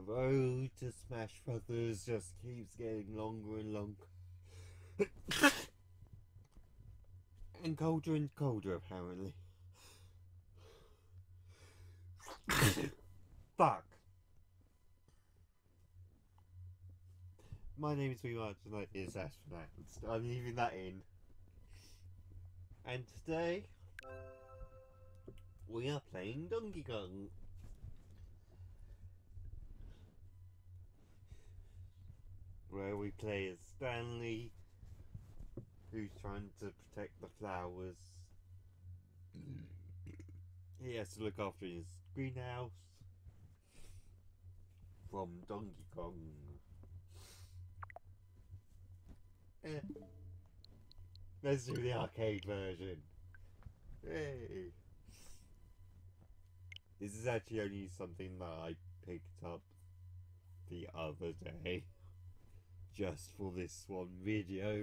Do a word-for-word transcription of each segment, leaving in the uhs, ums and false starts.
road to Smash Brothers just keeps getting longer and longer. And colder and colder, apparently. Fuck. My name is Remarch and that is Astronaut. I'm leaving that in. And today, we are playing Donkey Kong. Where we play as Stanley, who's trying to protect the flowers. He has to look after his greenhouse from Donkey Kong. Eh. Let's do the arcade version. Hey. This is actually only something that I picked up the other day. Just for this one video.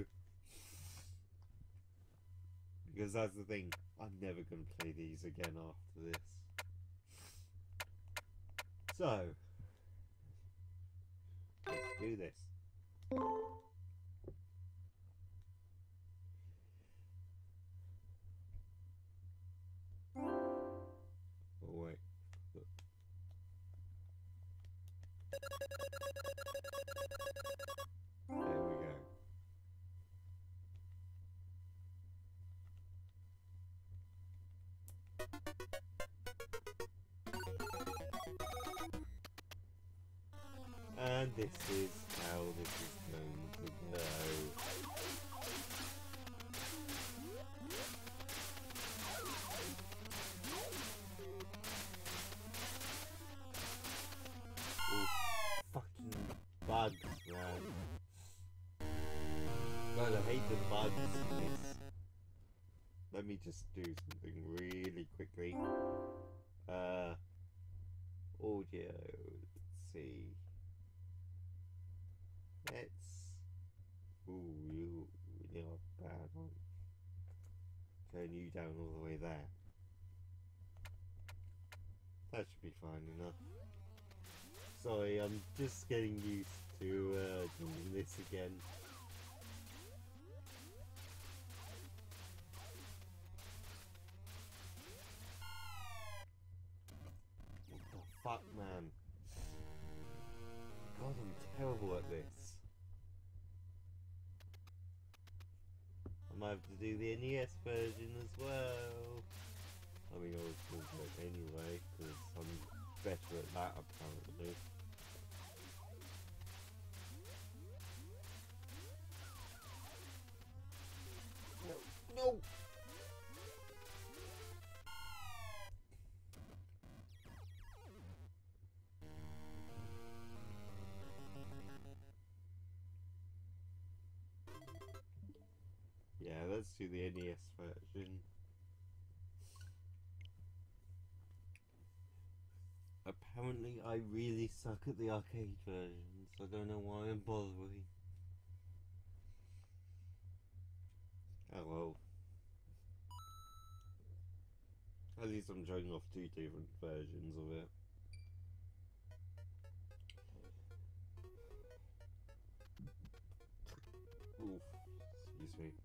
Because that's the thing, I'm never going to play these again after this. So, let's do this. Oh wait. Look. There we go. And this is how this is going to go. Oh, fucking bugs, man. God, I hate the bugs in this. Let me just do something really quickly. Uh, audio, let's see. Let's. Ooh, you really are bad on. Turn you down all the way there. That should be fine enough. Sorry, I'm just getting used to uh, doing this again. What the fuck, man? God, I'm terrible at this. I might have to do the N E S version as well. I mean, I was going to do it anyway, because I'm better at that apparently. No, no! Yeah, let's do the N E S version. Apparently I really suck at the arcade versions. I don't know why I'm bothering. Oh well. At least I'm showing off two different versions of it. Oof, excuse me.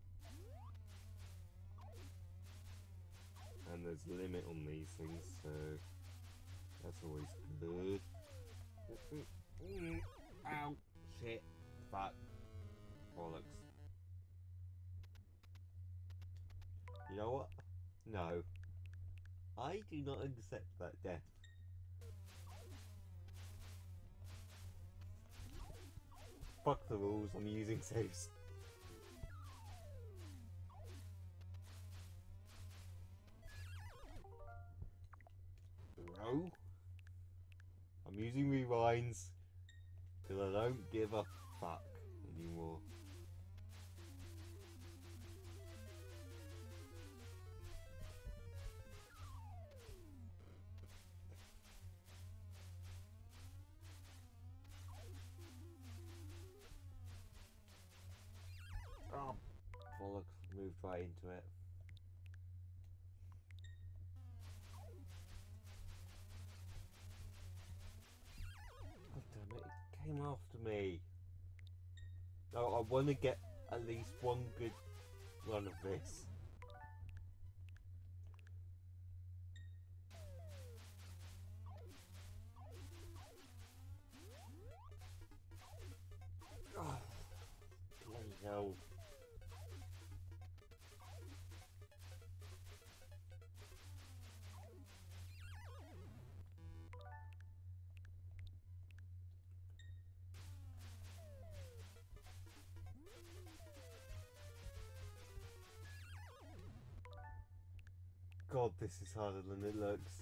And there's a limit on these things, so that's always good. Ow! Shit! Fuck! Bollocks! You know what? No. I do not accept that death. Fuck the rules, I'm using saves. No. I'm using rewinds because I don't give a fuck anymore. Oh, bollocks, moved right into it. God want to get at least one good run of this. Oh, bloody hell. God, this is harder than it looks.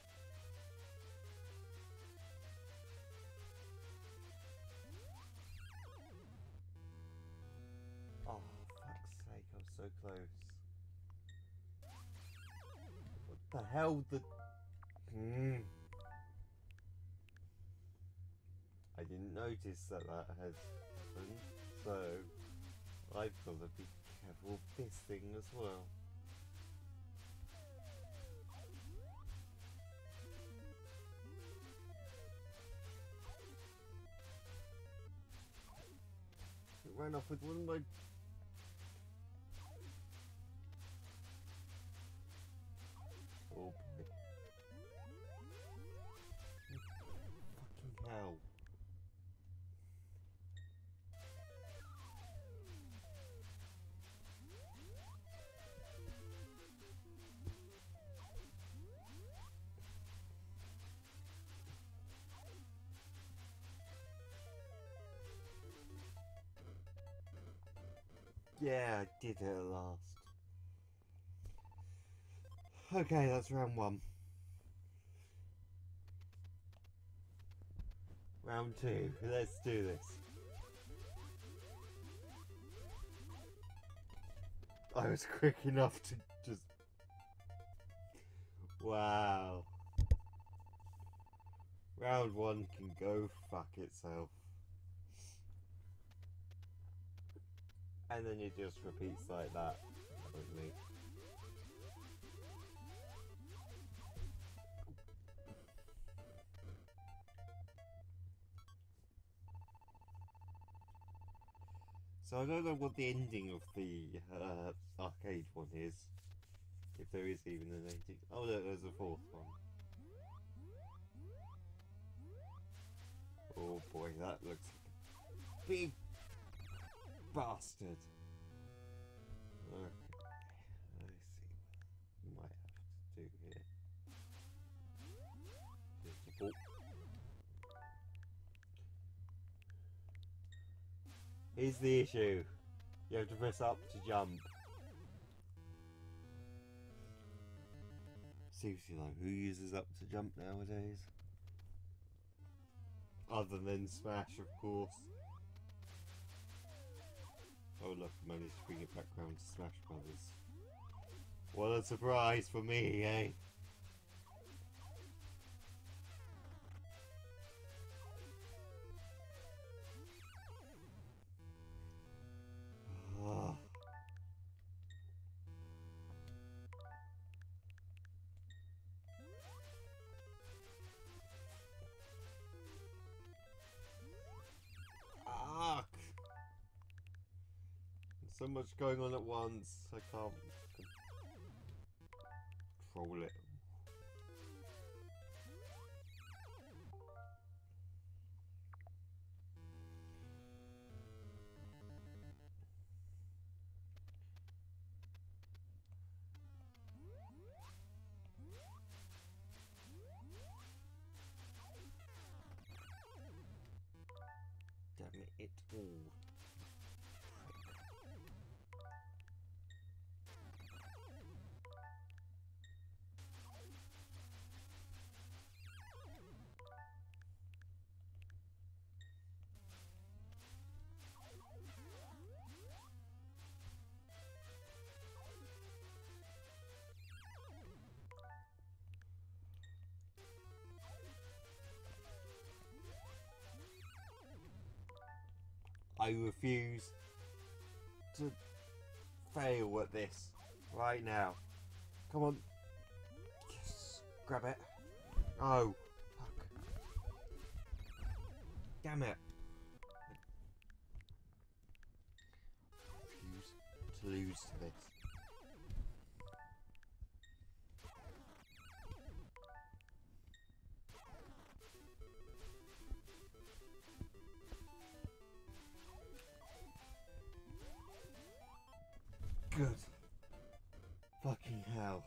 Oh, fuck's sake, I'm so close. What the hell? The... Mm. I didn't notice that that had happened, so I've got to be careful with this thing as well. It ran off with one of my... Oh boy. Fucking hell. Yeah, I did it at last. Okay, that's round one. Round two, let's do this. I was quick enough to just... Wow. Round one can go fuck itself. And then it just repeats like that. Apparently. So I don't know what the ending of the uh, arcade one is. If there is even an ending. Oh look, there's a fourth one. Oh boy, that looks like a big bastard. Okay, I see. Might have to do here. Just a ball. Here's the issue. You have to press up to jump. Seriously though, who uses up to jump nowadays? Other than Smash, of course. Oh look, I managed to bring it back round to Smash Brothers. What a surprise for me, eh? Oh. Fuck! So much going on at once, I can't control it. Damn it, it all. I refuse to fail at this right now. Come on. Yes. Grab it. Oh, fuck. Damn it. glues to this. Good. Fucking hell.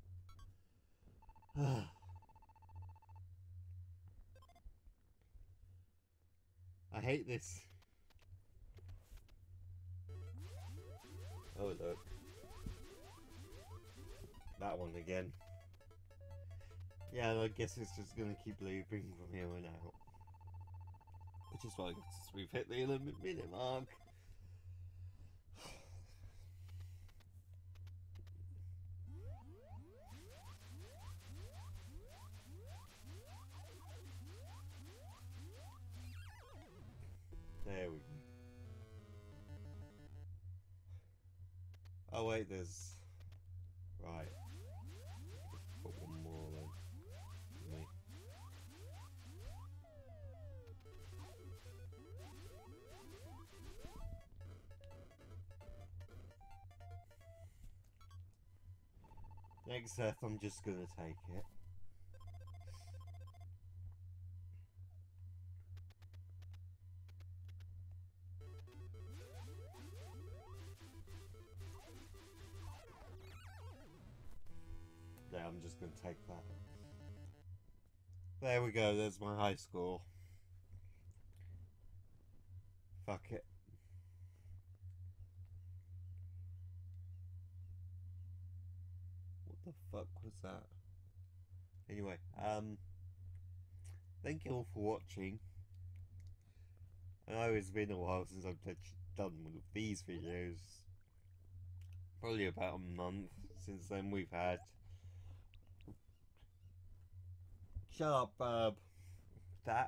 I hate this. Oh look. That one again. Yeah, I guess it's just gonna keep looping from here on out. Which is fine, because we've hit the eleven minute mark. There we go. Oh wait, there's... Right. Put one more then. Me. Next Earth, I'm just gonna take it. Yeah, I'm just gonna take that. There we go, there's my high score. Fuck it. What the fuck was that? Anyway, um, thank you all for watching. I know it's been a while since I've done one of these videos. Probably about a month. Since then we've had... Shut up, Bub. That.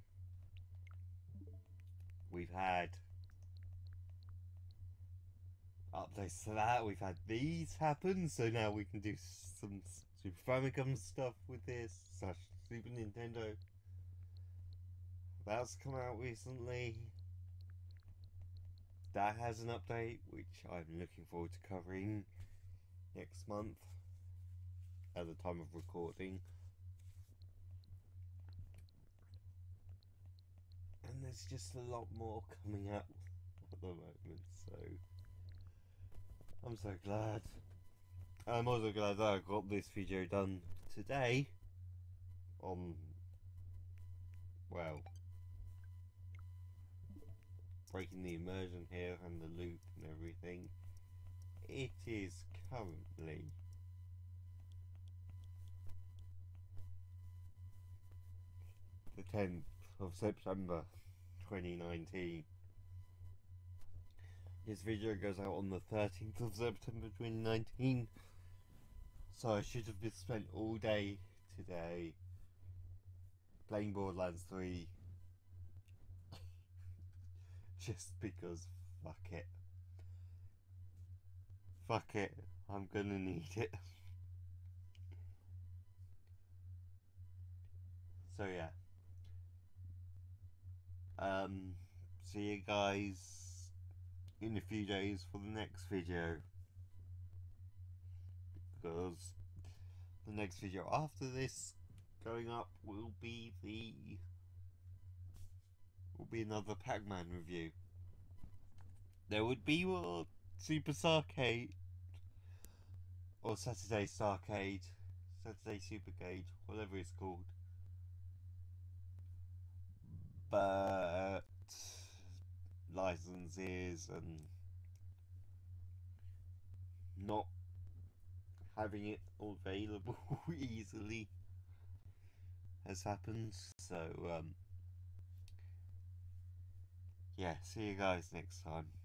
We've had updates to that. We've had these happen, so now we can do some Super Famicom stuff with this, slash Super Nintendo. That's come out recently. That has an update, which I'm looking forward to covering next month at the time of recording. And there's just a lot more coming up at the moment, so I'm so glad. I'm also glad that I got this video done today on, well, breaking the immersion here and the loop and everything. It is currently the tenth of September twenty nineteen. This video goes out on the thirteenth of September twenty nineteen, so I should have just spent all day today playing Borderlands three just because fuck it. Fuck it, I'm gonna need it. So yeah. Um, see you guys in a few days for the next video, because the next video after this going up will be the will be another Pac-Man review. There would be more Super Starcade or Saturday Starcade, Saturday Supercade, whatever it's called. But licenses and not having it all available easily has happened, so um yeah, see you guys next time.